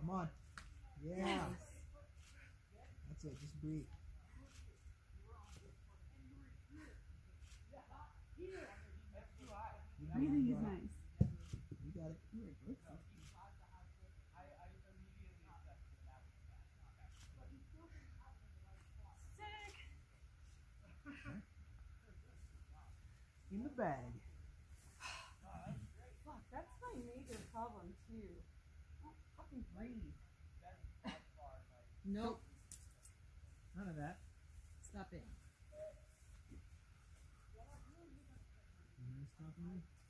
Come on. Yeah. That's it. Just breathe. Breathing is nice. You got it. You are good. In the bag. Fuck, that's my major problem too. I don't fucking breathe. Nope. None of that. Stop it. You stopping me?